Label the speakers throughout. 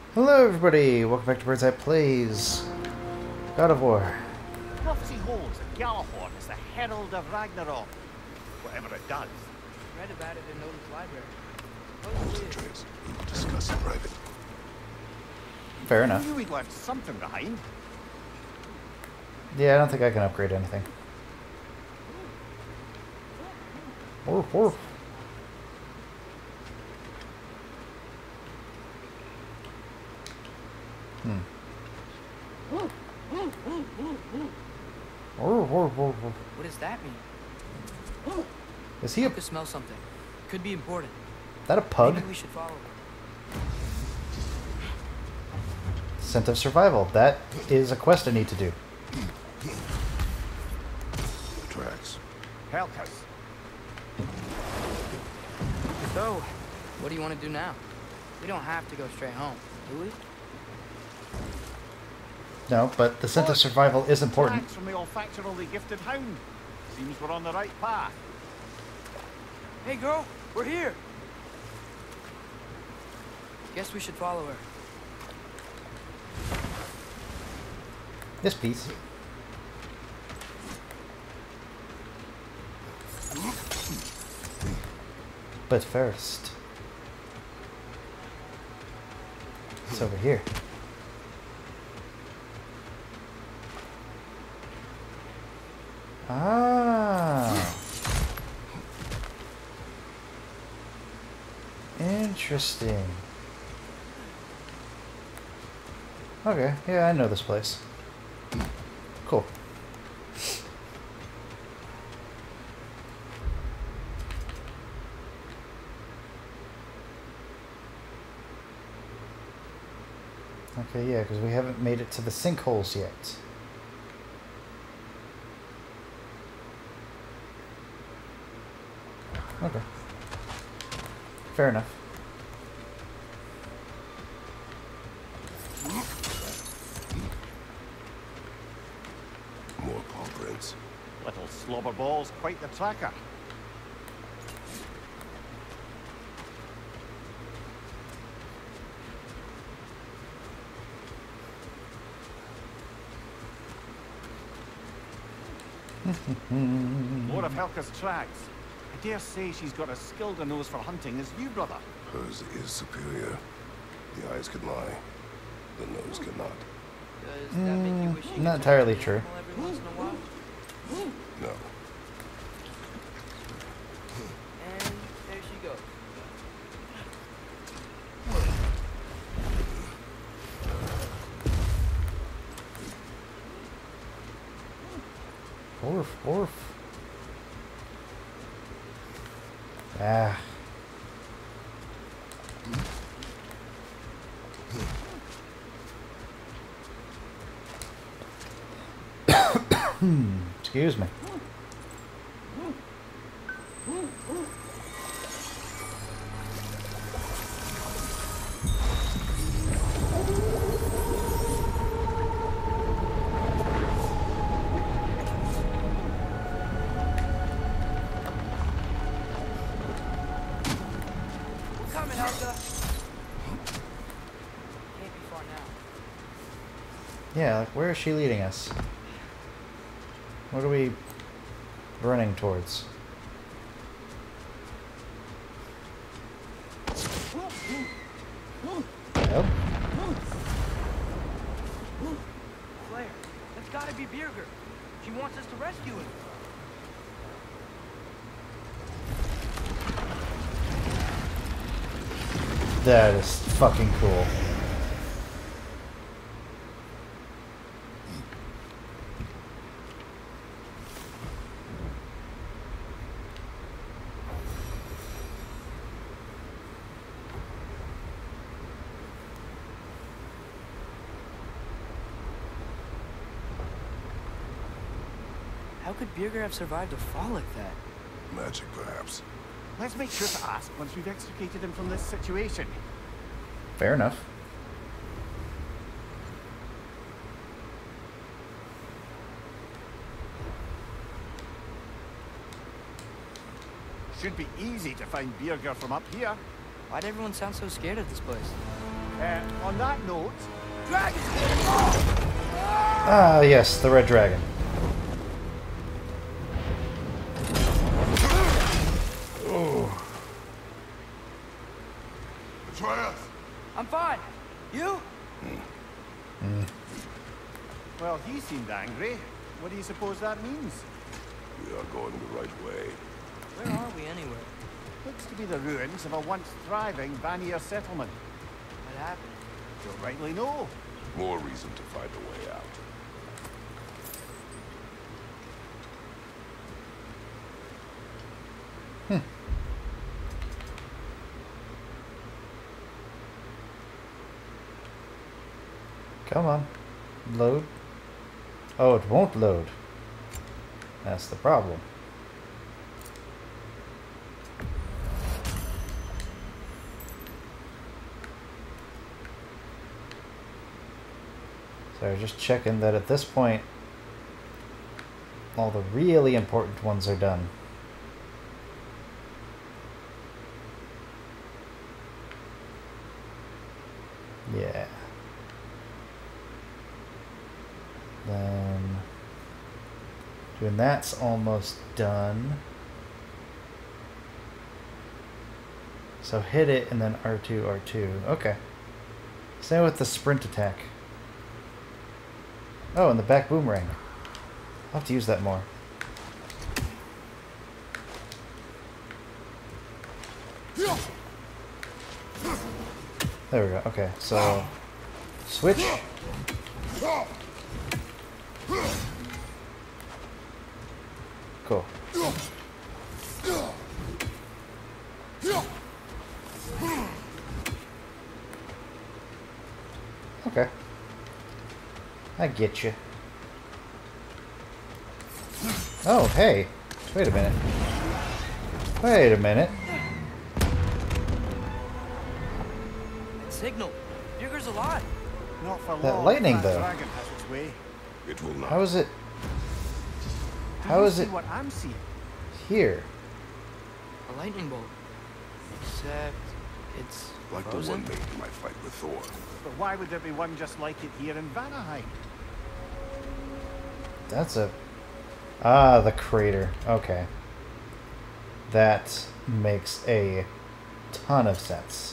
Speaker 1: Hello everybody, welcome back to Bird's Eye Plays God of War.
Speaker 2: Prophecy holds that Galahorn is the herald of Ragnarok. Whatever it does.
Speaker 3: Read about it in Odin's library.
Speaker 4: Concentrate. We will discuss in private.
Speaker 1: Fair
Speaker 2: I
Speaker 1: enough.
Speaker 2: knew we'd left something behind.
Speaker 1: Yeah, I don't think I can upgrade anything. Woof, woof.
Speaker 3: What does that mean?
Speaker 1: Is he
Speaker 3: I
Speaker 1: a...
Speaker 3: could smell something. Could be important.
Speaker 1: that a pug?
Speaker 3: Maybe we should follow her.
Speaker 1: Scent of Survival. That is a quest I need to do.
Speaker 4: The tracks.
Speaker 2: Helcas.
Speaker 3: So, what do you want to do now? We don't have to go straight home, do we?
Speaker 1: No, but the Scent of Survival is important.
Speaker 2: Thanks from the olfactorily gifted hound. Seems we're on the right path.
Speaker 3: Hey girl, we're here! Guess we should follow her.
Speaker 1: Yes, please. But first... it's over here. Ah. Interesting. Okay, yeah, I know this place. Cool. Okay, yeah, because we haven't made it to the sinkholes yet. Okay. Fair enough.
Speaker 4: More paw prints.
Speaker 2: Little slobber balls, quite the tracker. More of Helka's tracks. I dare say she's got as skilled a nose for hunting as you, brother.
Speaker 4: Hers is superior. The eyes can lie. The nose cannot.
Speaker 3: Does that make you wish you could
Speaker 1: Not
Speaker 3: talk
Speaker 1: entirely
Speaker 3: to an
Speaker 1: true.
Speaker 3: animal every once in a while?
Speaker 4: No.
Speaker 3: And there she goes.
Speaker 1: Orf, orf. Ah. Excuse me.
Speaker 3: Coming, Helga! Can't be far now.
Speaker 1: Yeah, like, where is she leading us? What are we running towards? Yep.
Speaker 3: Claire, that's gotta be Birger. She wants us to rescue him.
Speaker 1: That is fucking cool.
Speaker 3: How could Birger have survived a fall like that?
Speaker 4: Magic, perhaps.
Speaker 2: Let's make sure to ask once we've extricated him from this situation.
Speaker 1: Fair enough.
Speaker 2: Should be easy to find Birger from up here.
Speaker 3: Why'd everyone sound so scared of this place?
Speaker 2: On that note,
Speaker 3: Dragons!
Speaker 1: Ah, yes, the red dragon.
Speaker 4: Atreus!
Speaker 3: I'm fine. You?
Speaker 2: well, he seemed angry. What do you suppose that means?
Speaker 4: We are going the right way.
Speaker 3: Where are we anyway?
Speaker 2: Looks to be the ruins of a once thriving Vanir settlement.
Speaker 3: What happened?
Speaker 2: Don't rightly know.
Speaker 4: More reason to find a way out.
Speaker 1: Come on. Load. Oh, it won't load. That's the problem. So just checking that at this point all the really important ones are done. Yeah. Then doing that's almost done. So hit it and then R2, R2. Okay. Same with the sprint attack. Oh, and the back boomerang. I'll have to use that more. There we go. Okay, so switch. Cool. Okay. I get you. Oh, hey. Wait a minute. Wait a minute.
Speaker 3: Signal. Bugger's alive.
Speaker 2: Not for
Speaker 1: That
Speaker 2: long.
Speaker 1: lightning,
Speaker 2: That
Speaker 1: though.
Speaker 2: dragon has its way.
Speaker 4: It will not.
Speaker 1: How is it
Speaker 2: Do
Speaker 1: How
Speaker 2: you
Speaker 1: is
Speaker 2: see
Speaker 1: it-
Speaker 2: what I'm seeing?
Speaker 1: here?
Speaker 3: A lightning bolt. Except it's
Speaker 4: Like the
Speaker 3: frozen.
Speaker 4: one made in my fight with Thor.
Speaker 2: But why would there be one just like it here in Vanaheim?
Speaker 1: That's a... Ah, the crater. Okay. That makes a ton of sense.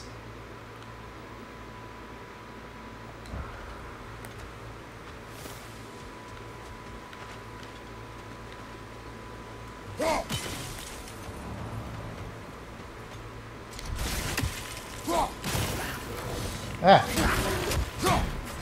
Speaker 1: Ah!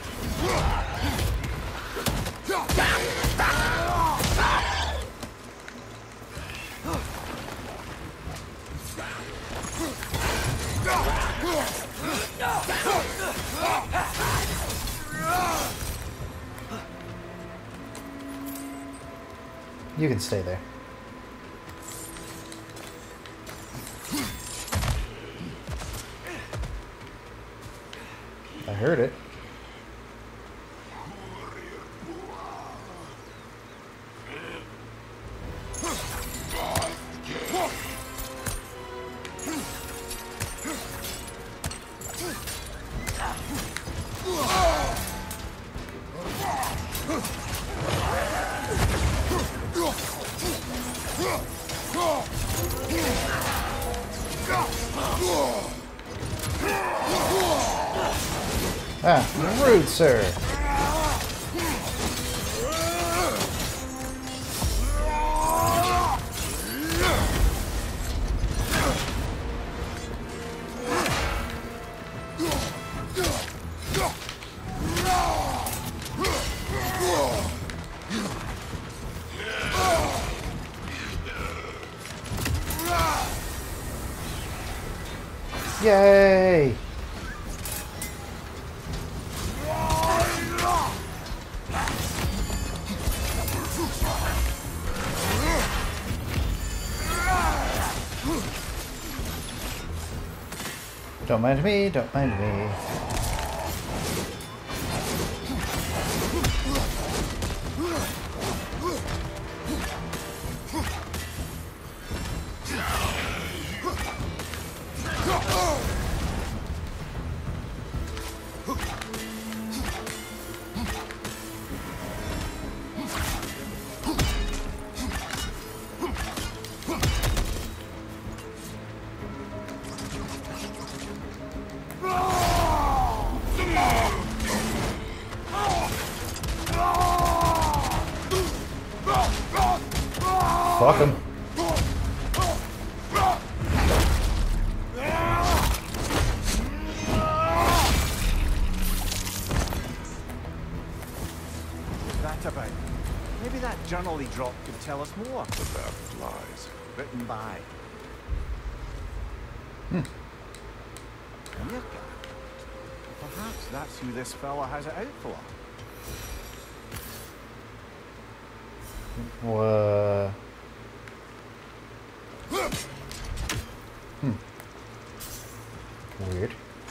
Speaker 1: You can stay there. I heard it. Ah, rude, sir. Yay! Don't mind me, don't mind me. Fuck him.
Speaker 2: What's that about? Maybe that journal he dropped could tell us more.
Speaker 4: The map of lies.
Speaker 2: Written by. Mirka. Perhaps that's who this fella has it out for.
Speaker 1: What? Weird.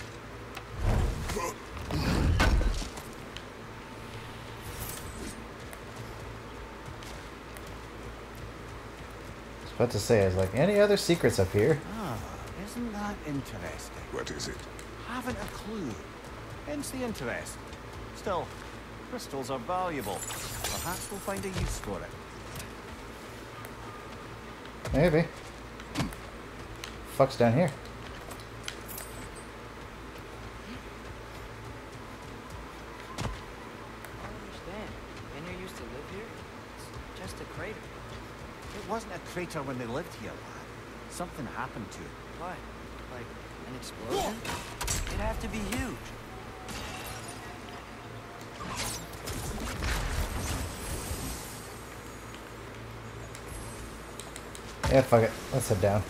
Speaker 1: I was about to say, is like any other secrets up here?
Speaker 2: Ah, isn't that interesting?
Speaker 4: What is it?
Speaker 2: Haven't a clue. Hence the interest. Still, crystals are valuable. Perhaps we'll find a use for it.
Speaker 1: Maybe. Fuck's down here.
Speaker 3: I don't understand. Enya used to live here? It's just a crater.
Speaker 2: It wasn't a crater when they lived here, lad. Something happened to it.
Speaker 3: What? Like an explosion? It'd have to be huge.
Speaker 1: Yeah, fuck it. Let's head down.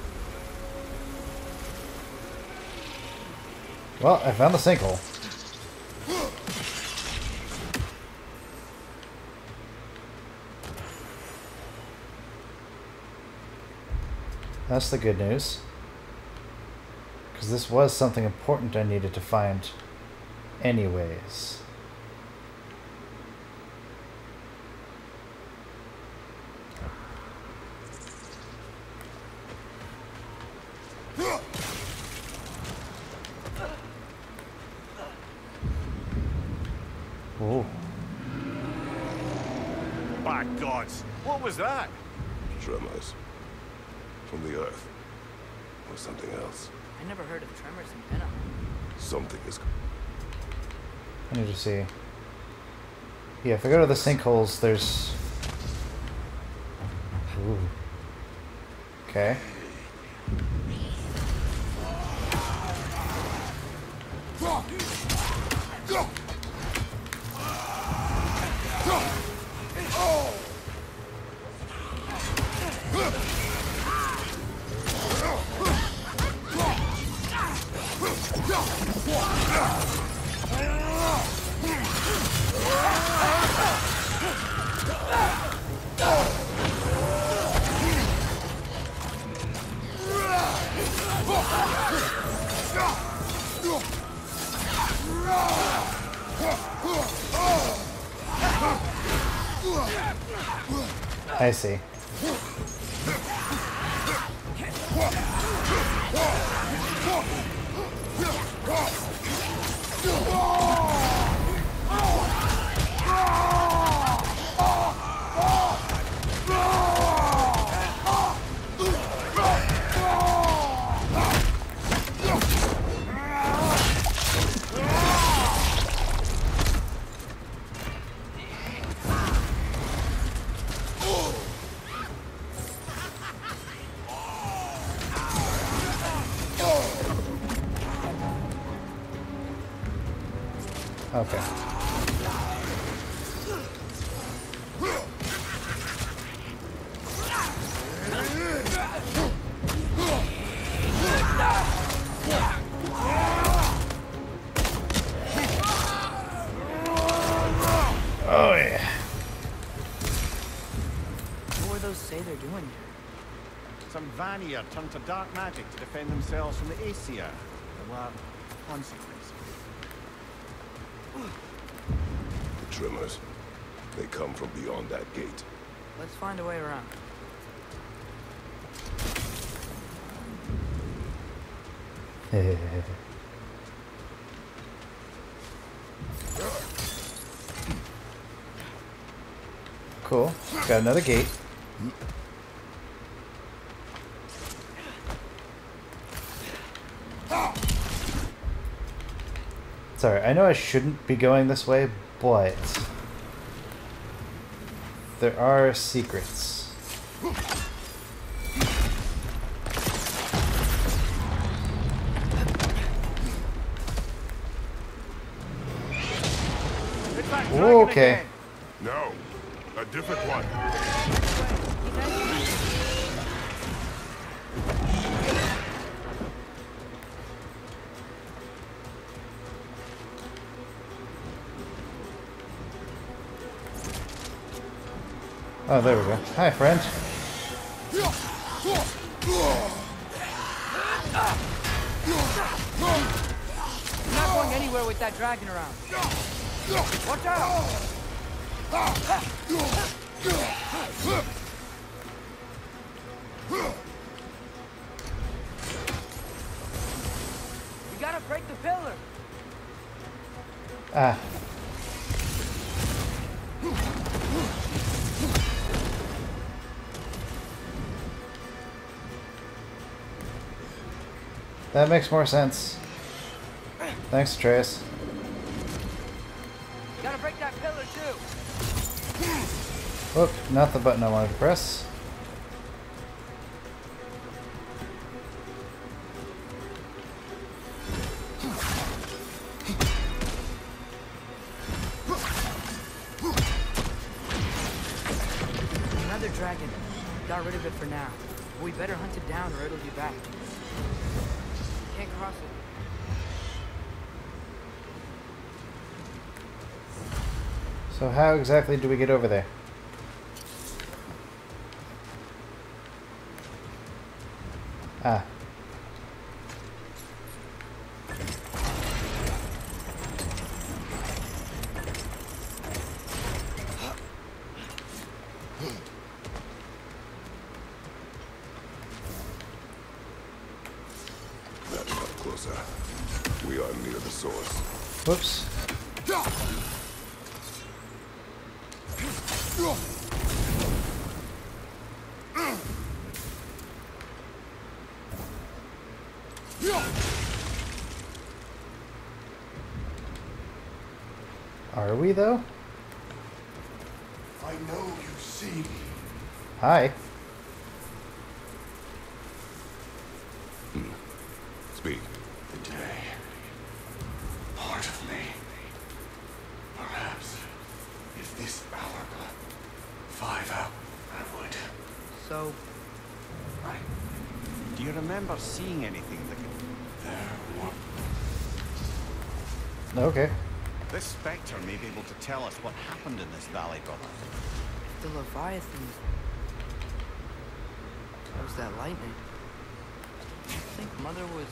Speaker 1: Well, I found the sinkhole. That's the good news. Because this was something important I needed to find anyways. Oh.
Speaker 2: By gods, what was that?
Speaker 4: Tremors. From the earth. Or something else.
Speaker 3: I never heard of tremors in Venom.
Speaker 4: Something is...
Speaker 1: I need to see. Yeah, if I go to the sinkholes, there's... Ooh. Okay. I see. Okay. Oh yeah.
Speaker 3: What do those say they're doing here?
Speaker 2: Some Vanir turned to dark magic to defend themselves from the Aesir. There were consequences.
Speaker 4: The tremors. They come from beyond that gate.
Speaker 3: Let's find a way around.
Speaker 1: Cool. Got another gate. Sorry, I know I shouldn't be going this way, but there are secrets.
Speaker 2: that dragon
Speaker 1: Okay.
Speaker 2: again.
Speaker 4: No, a different one.
Speaker 1: Oh, there we go. Hi, friend.
Speaker 3: I'm not going anywhere with that dragon around. Watch out! We gotta break the pillar.
Speaker 1: Ah. That makes more sense. Thanks, Trace.
Speaker 3: Gotta break that pillar too.
Speaker 1: Whoop, not the button I wanted to press.
Speaker 3: Another dragon. Got rid of it for now. We better hunt it down or it'll be back. Can't cross it.
Speaker 1: So how exactly do we get over there? Ah.
Speaker 4: That's not closer. We are near the source.
Speaker 1: Whoops. Are we, though?
Speaker 4: I know you see me.
Speaker 1: Hi.
Speaker 4: Speak.
Speaker 5: The day. Part of me. Perhaps, if this hour got 5 out, I would.
Speaker 3: So,
Speaker 5: Right
Speaker 2: Do you remember seeing anything that could...
Speaker 5: there.
Speaker 1: Okay.
Speaker 2: This spectre may be able to tell us what happened in this valley, brother.
Speaker 3: the Leviathan... That was that lightning. I think Mother was...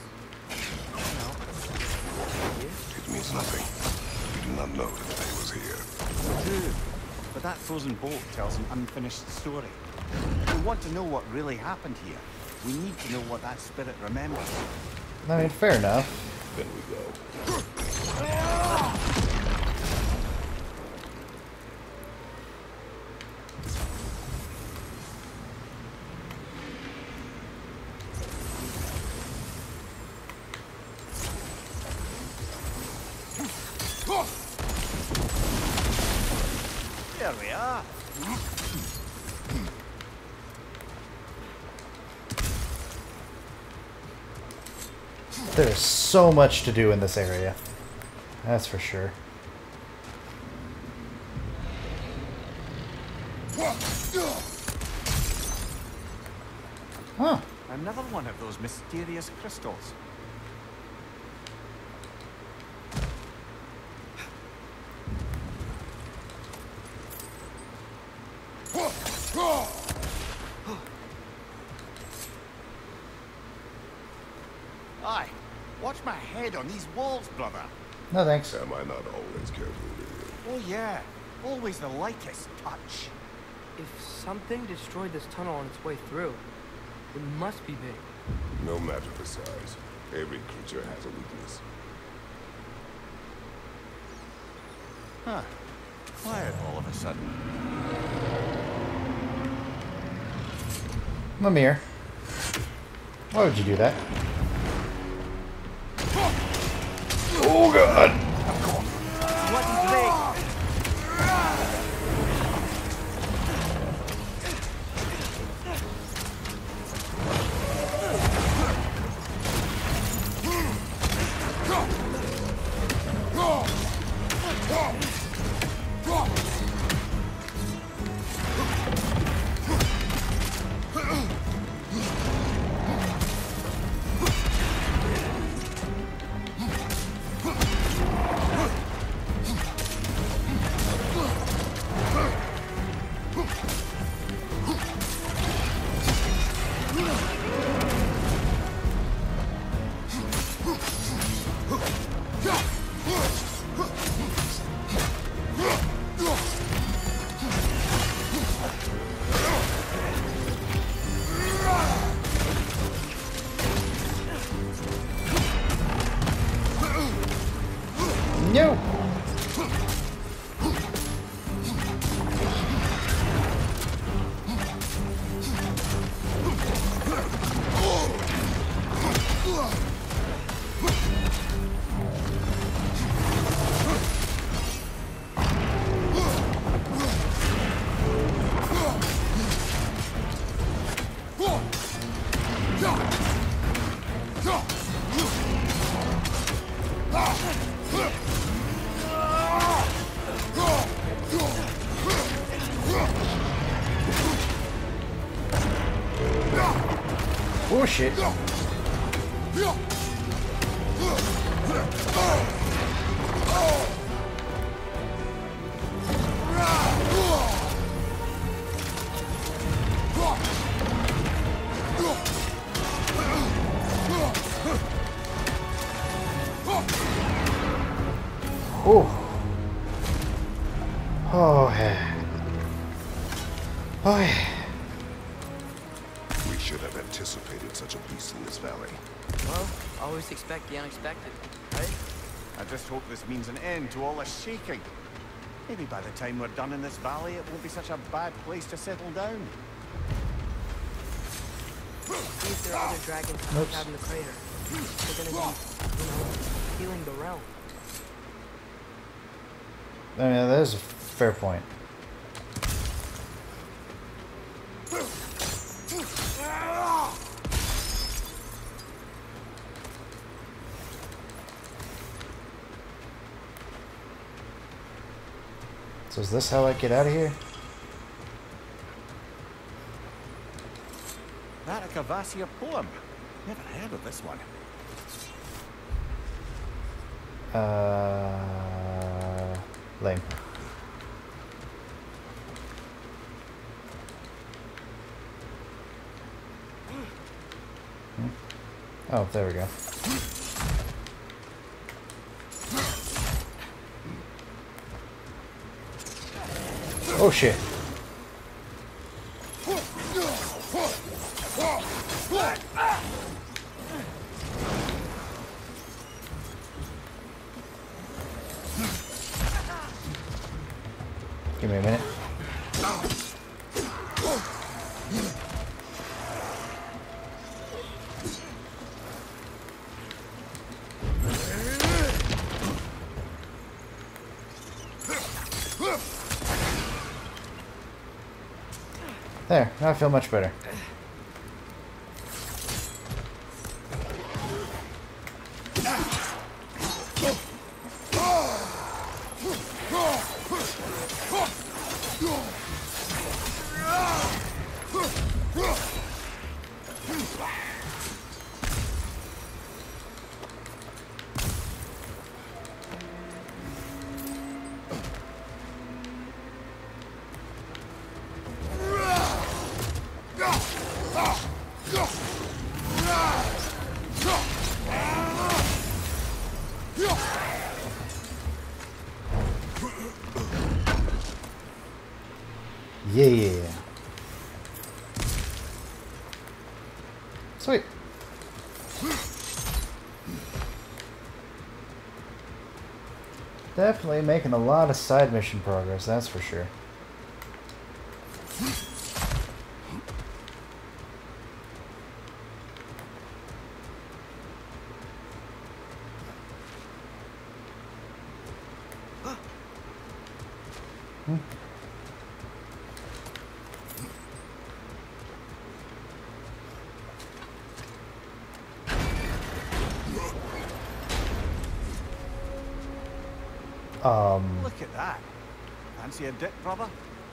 Speaker 3: here?
Speaker 4: It means nothing. We do not know that the day was here.
Speaker 2: True. But that frozen bolt tells an unfinished story. We want to know what really happened here. We need to know what that spirit remembers.
Speaker 1: I mean, fair enough.
Speaker 4: Then we go.
Speaker 2: There we are.
Speaker 1: There's so much to do in this area. That's for sure. Huh.
Speaker 2: Another one of those mysterious crystals. Aye. Watch my head on these walls, brother.
Speaker 1: No thanks.
Speaker 4: Am I not always careful with you?
Speaker 2: Oh yeah. Always the lightest touch.
Speaker 3: If something destroyed this tunnel on its way through, it must be big.
Speaker 4: No matter the size, every creature has a weakness.
Speaker 2: Huh. Quiet all of a sudden.
Speaker 1: Mimir. Why would you do that? Oh god!
Speaker 2: Wasn't big.
Speaker 1: No! Oh shit. Oh. Oh yeah. Oh yeah.
Speaker 4: We should have anticipated such a beast in this valley.
Speaker 3: Well, always expect the unexpected, right?
Speaker 2: I just hope this means an end to all this shaking. Maybe by the time we're done in this valley, it won't be such a bad place to settle down.
Speaker 3: See if there are other dragons trapped out in the crater. They're gonna be, healing the realm.
Speaker 1: I mean, that is a fair point. So is this how I get out of here?
Speaker 2: That a Cavassier poem? Never heard of this one.
Speaker 1: Lame. Oh, there we go. Oh shit. Give me a minute. There, now I feel much better. Yeah. Sweet. Definitely making a lot of side mission progress, that's for sure.
Speaker 2: Look at that. Fancy a dip, brother?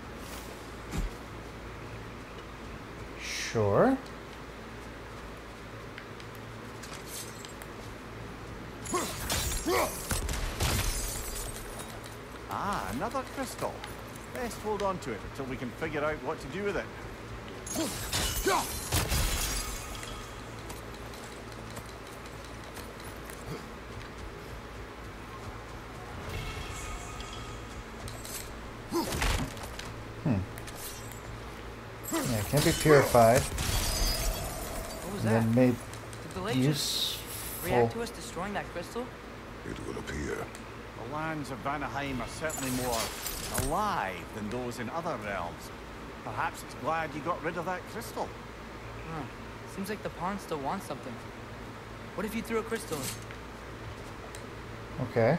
Speaker 1: Sure.
Speaker 2: Ah, another crystal. Best hold on to it until we can figure out what to do with it.
Speaker 1: Yeah, it can be purified.
Speaker 3: What was
Speaker 1: And
Speaker 3: that?
Speaker 1: then made
Speaker 3: Did the lake just react to
Speaker 1: useful.
Speaker 3: us destroying that crystal?
Speaker 4: It will appear.
Speaker 2: A The lands of Vanaheim are certainly more alive than those in other realms. Perhaps it's glad you got rid of that crystal.
Speaker 3: Huh. Seems like the pond still wants something. What if you threw a crystal in?
Speaker 1: Okay.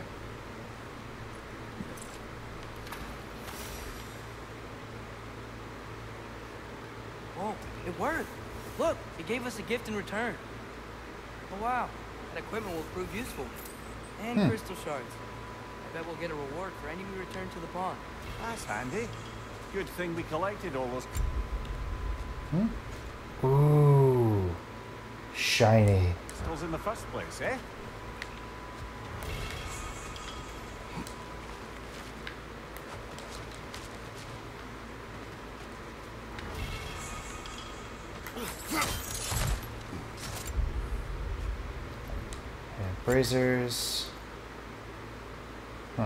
Speaker 3: Oh, it worked. Look, it gave us a gift in return. Oh wow, that equipment will prove useful. And crystal shards. I bet we'll get a reward for any we return to the pond.
Speaker 2: That's handy. Good thing we collected all those.
Speaker 1: Ooh. Shiny.
Speaker 2: Crystals in the first place, eh?
Speaker 1: And braziers. Huh.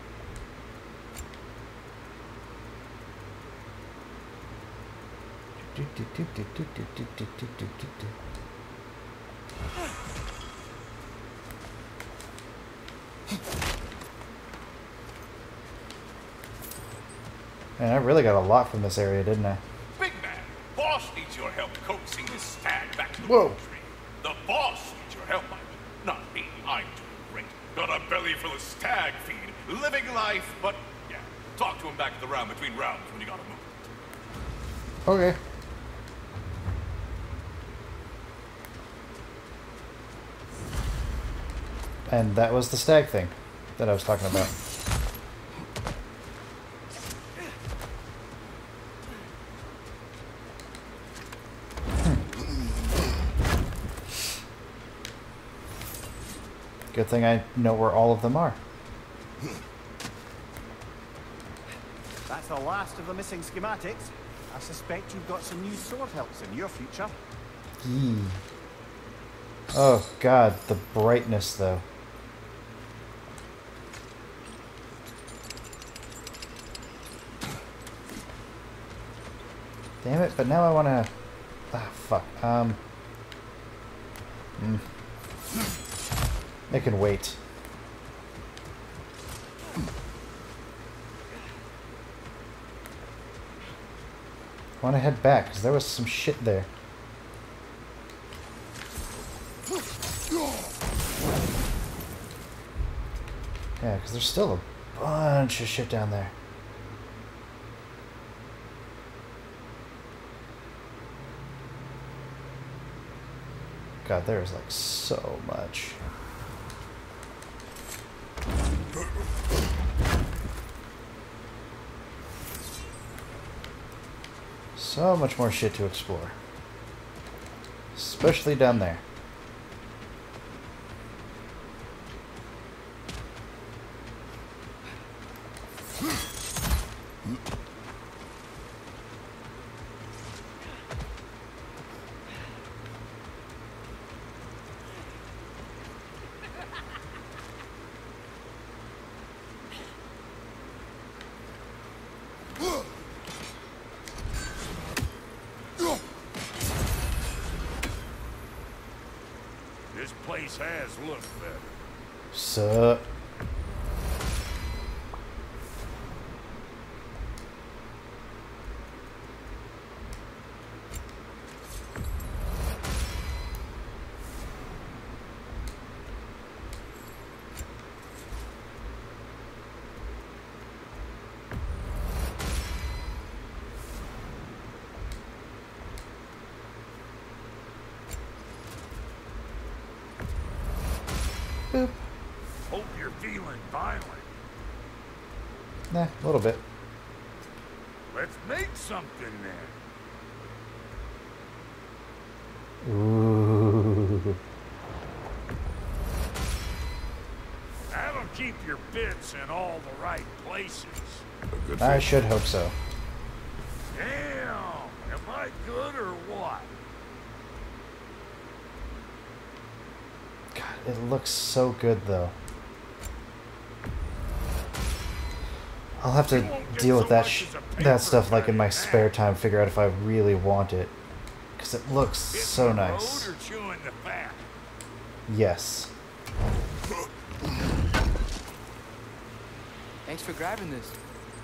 Speaker 1: Man, I really got a lot from this area, didn't I?
Speaker 5: Big man, boss needs your help coaxing this stag back to the
Speaker 1: Whoa.
Speaker 5: tree. The boss needs your help, I mean. Not me, I'm doing great. Got a belly full of stag feed, living life, but yeah, talk to him back at the round between rounds when you gotta move.
Speaker 1: Okay. And that was the stag thing that I was talking about. Good thing I know where all of them are.
Speaker 2: That's the last of the missing schematics. I suspect you've got some new sword hilts in your future.
Speaker 1: Yee. Oh god, the brightness though. Damn it, but now I wanna... Ah, fuck. It can wait. I wanna head back, because there was some shit there. Yeah, because there's still a bunch of shit down there. God, there is like so much. So much more shit to explore. Especially down there.
Speaker 5: This place has looked better.
Speaker 1: Sup? Boop.
Speaker 5: Hope you're feeling violent.
Speaker 1: Nah, a little bit.
Speaker 5: Let's make something then.
Speaker 1: Ooh.
Speaker 5: That'll keep your bits in all the right places.
Speaker 4: A good
Speaker 1: I
Speaker 4: thing.
Speaker 1: should hope so.
Speaker 5: Damn, am I good or what?
Speaker 1: God, it looks so good though. I'll have to deal with that stuff like in my spare time, figure out if I really want it. Because it looks so nice.
Speaker 5: Or chewing the fat?
Speaker 1: Yes.
Speaker 3: Thanks for grabbing this.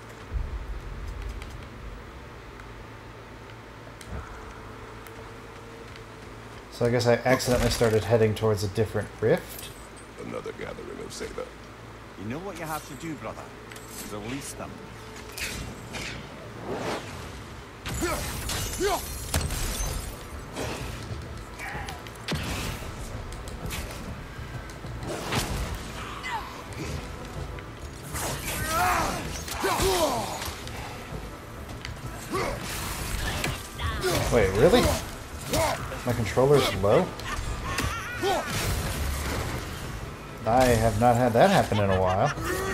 Speaker 1: So I guess I accidentally started heading towards a different rift.
Speaker 4: Another gathering of Zeta.
Speaker 2: You know what you have to do, brother? Release them.
Speaker 1: Wait, really? My controller's low? I have not had that happen in a while.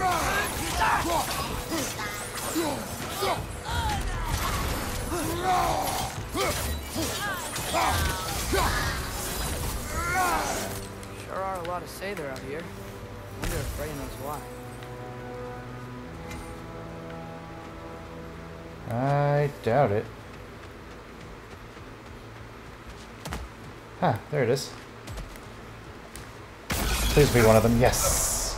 Speaker 3: Sure are a lot of Sather out here. Wonder if Freya knows why.
Speaker 1: I doubt it. Huh, there it is. Please be one of them. Yes!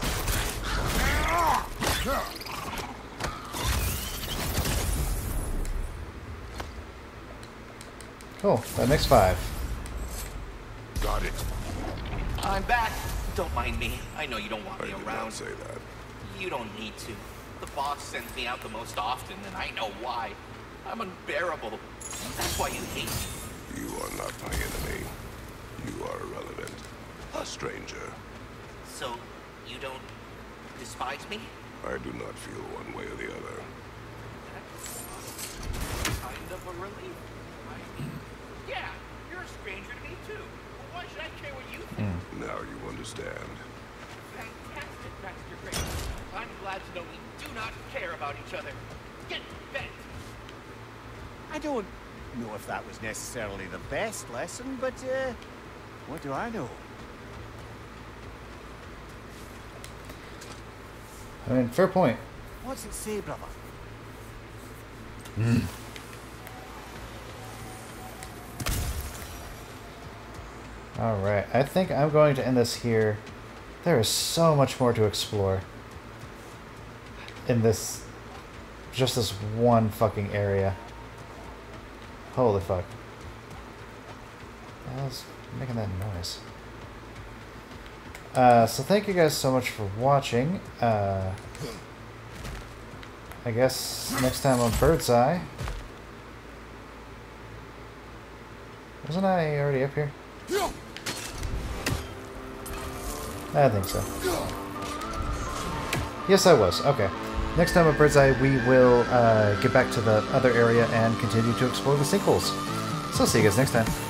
Speaker 1: Cool, that makes 5.
Speaker 4: Got it.
Speaker 5: I'm back. Don't mind me. I know you don't want
Speaker 4: I
Speaker 5: me
Speaker 4: did
Speaker 5: around.
Speaker 4: not say that.
Speaker 5: You don't need to. The boss sends me out the most often, and I know why. I'm unbearable. That's why you hate me.
Speaker 4: You are not my enemy. You are irrelevant. A stranger.
Speaker 5: So, you don't despise me?
Speaker 4: I do not feel one way or the other.
Speaker 5: That's kind of a relief. Yeah, you're a stranger to me too. Well, why should I care what you think?
Speaker 4: Now you understand.
Speaker 5: Fantastic, Master Grace. I'm glad to know we do not care about each other. Get bent.
Speaker 2: I don't know if that was necessarily the best lesson, but, what do I know?
Speaker 1: I mean, fair point.
Speaker 2: What's it say, brother?
Speaker 1: Alright, I think I'm going to end this here. There is so much more to explore in this, just this one fucking area. Holy fuck. What the hell's making that noise? So thank you guys so much for watching. I guess next time on Bird's Eye. Wasn't I already up here? I think so. Yes, I was. Okay. Next time on Bird's Eye, we will get back to the other area and continue to explore the sinkholes. So see you guys next time.